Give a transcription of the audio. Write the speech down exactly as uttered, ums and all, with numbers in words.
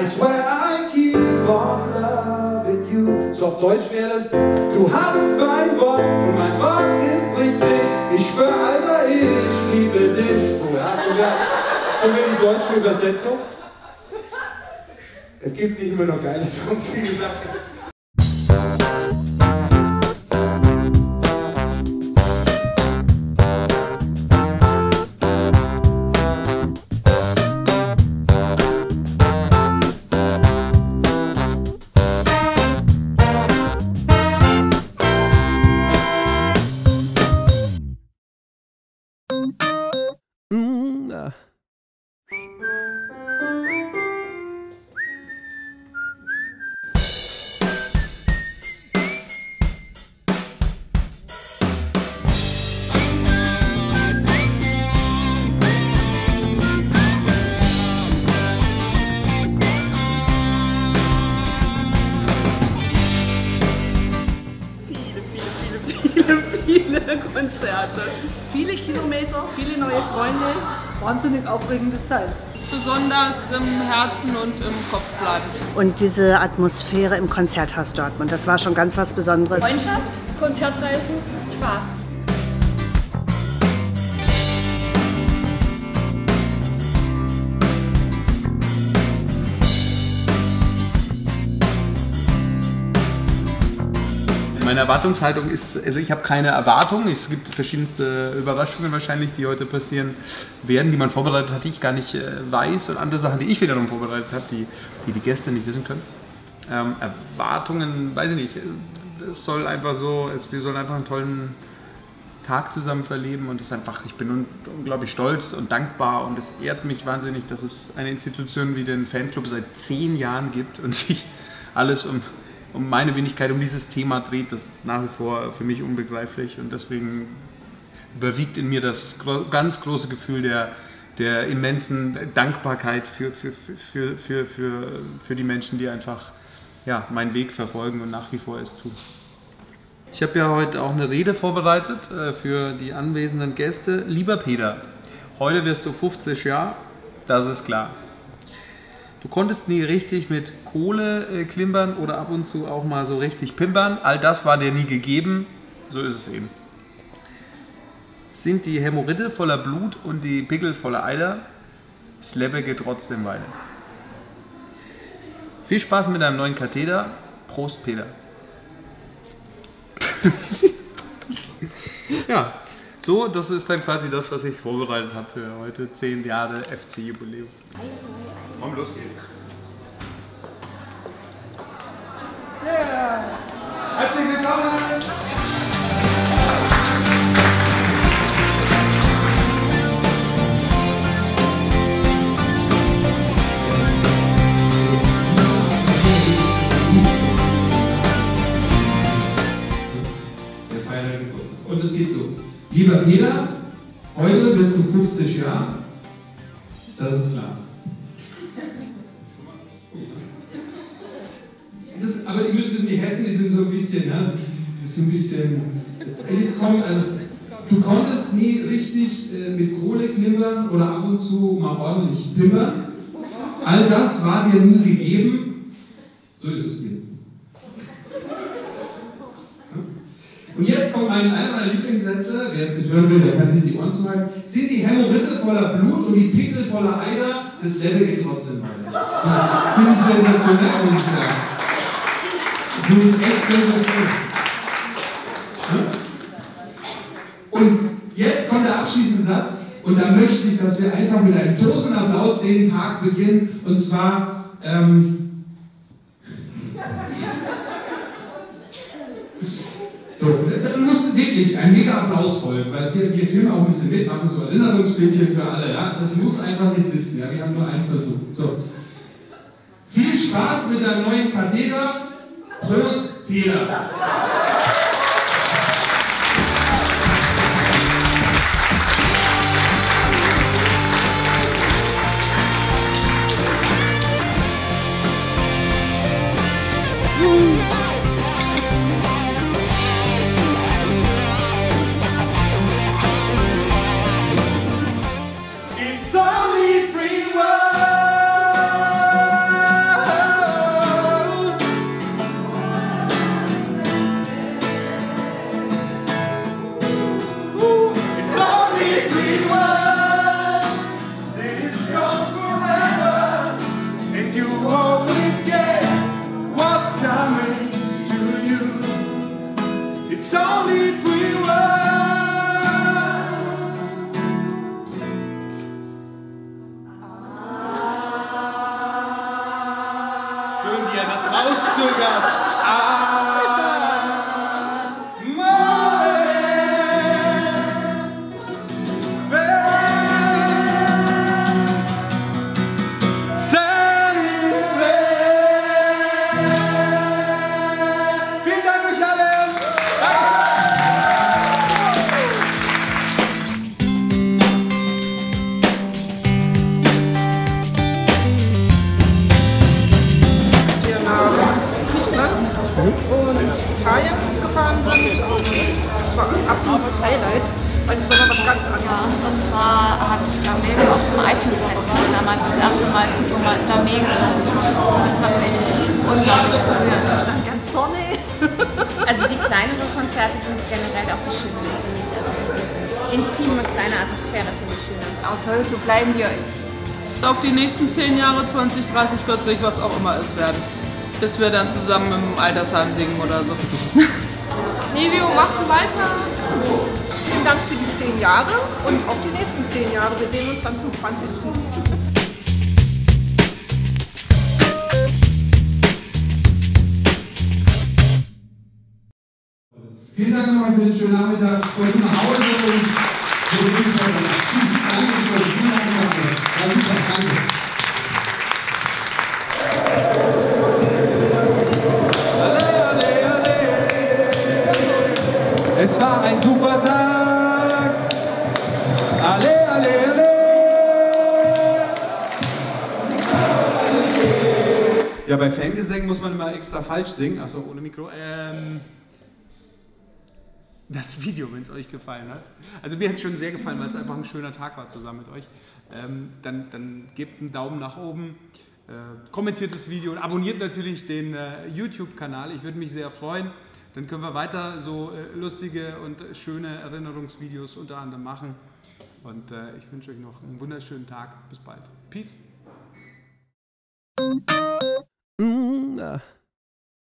I swear I keep on loving you. So auf Deutsch wäre das: Du hast mein Wort und mein Wort ist richtig. Ich schwör, Alter, ich liebe dich. So, ja, sogar, sogar die deutsche Übersetzung. Es gibt nicht immer noch geile Songs, wie gesagt. Viele Konzerte, viele Kilometer, viele neue Freunde, wahnsinnig aufregende Zeit. Besonders im Herzen und im Kopf bleibt. Und diese Atmosphäre im Konzerthaus Dortmund, das war schon ganz was Besonderes. Freundschaft, Konzertreisen, Spaß. Meine Erwartungshaltung ist, also ich habe keine Erwartung. Es gibt verschiedenste Überraschungen wahrscheinlich, die heute passieren werden, die man vorbereitet hat, die ich gar nicht äh, weiß, und andere Sachen, die ich wiederum vorbereitet habe, die die, die Gäste nicht wissen können. Ähm, Erwartungen, weiß ich nicht. Es soll einfach so, es, wir sollen einfach einen tollen Tag zusammen verleben, und es ist einfach, ich bin un, unglaublich stolz und dankbar, und es ehrt mich wahnsinnig, dass es eine Institution wie den Fanclub seit zehn Jahren gibt und sich alles um um meine Wenigkeit, um dieses Thema dreht. Das ist nach wie vor für mich unbegreiflich, und deswegen überwiegt in mir das ganz große Gefühl der, der immensen Dankbarkeit für, für, für, für, für, für die Menschen, die einfach ja, meinen Weg verfolgen und nach wie vor es tun. Ich habe ja heute auch eine Rede vorbereitet äh, für die anwesenden Gäste. Lieber Peter, heute wirst du fünfzig Jahre, das ist klar. Du konntest nie richtig mit Kohle äh, klimpern oder ab und zu auch mal so richtig pimpern. All das war dir nie gegeben. So ist es eben. Sind die Hämorrhoide voller Blut und die Pickel voller Eider, das Leben geht trotzdem weiter. Viel Spaß mit deinem neuen Katheter. Prost, Peter. Ja, so, das ist dann quasi das, was ich vorbereitet habe für heute. zehn Jahre F C-Jubiläum. Komm, los geht's. Yeah! Herzlich willkommen! Wir feiern den Geburtstag. Und es geht so. Lieber Peter, heute bist du fünfzig Jahre. Das ist klar. Das, aber ihr müsst wissen, die Hessen, die sind so ein bisschen, ja, die, die sind ein bisschen. Jetzt kommt, also, du konntest nie richtig äh, mit Kohle knibbern oder ab und zu mal ordentlich pimpern. All das war dir nie gegeben. So ist es mir. Und jetzt kommt ein, einer meiner Lieblingssätze, wer es nicht hören will, der kann sich die Ohren zuhalten. Sind die Hämorrhoide voller Blut und die Pickel voller Eider, das Level geht trotzdem weiter. Ja, finde ich sensationell, muss ich sagen. Finde ich echt sensationell. Ja? Und jetzt kommt der abschließende Satz, und da möchte ich, dass wir einfach mit einem tosenden Applaus den Tag beginnen, und zwar, ähm, so, da muss wirklich ein mega Applaus folgen, weil wir, wir filmen auch ein bisschen mit, machen so Erinnerungsfilmchen für alle, ja? Das muss einfach jetzt sitzen, ja? Wir haben nur einen Versuch. So. Viel Spaß mit deinem neuen Katheter. Prost, Peter! It's only free world. sogar. und Italien gefahren sind und das war ein absolutes Highlight, weil es war noch was ganz anderes. Ja, und zwar hat Damé auf dem iTunes Festival damals das erste Mal Tuto Damé gesungen und das hat mich unglaublich berührt. Ich stand ganz vorne. Also die kleineren Konzerte sind generell auch die schöneren, finde ich. Also diese intime, kleine Atmosphäre finde ich schöner. Auch soll so bleiben wie euch. Auf die nächsten zehn Jahre, zwanzig, dreißig, vierzig, was auch immer es werden. Bis wir dann zusammen im Altersheim singen oder so. Nevio, machst du weiter? Vielen Dank für die zehn Jahre und auf die nächsten zehn Jahre. Wir sehen uns dann zum zwanzigsten Vielen Dank nochmal für den schönen Nachmittag. Ich wollte nach Hause und wir sehen uns heute. Tschüss. Danke, vielen Dank für alles. War super, danke. Es war ein super Tag. Alle, alle, alle. Ja, bei Fangesängen muss man immer extra falsch singen. Achso, ohne Mikro. Ähm, das Video, wenn es euch gefallen hat. Also mir hat es schon sehr gefallen, weil es einfach ein schöner Tag war zusammen mit euch. Ähm, dann, dann gebt einen Daumen nach oben. Äh, kommentiert das Video und abonniert natürlich den äh, YouTube-Kanal. Ich würde mich sehr freuen. Dann können wir weiter so äh, lustige und schöne Erinnerungsvideos unter anderem machen. Und äh, ich wünsche euch noch einen wunderschönen Tag. Bis bald. Peace. Mm, uh.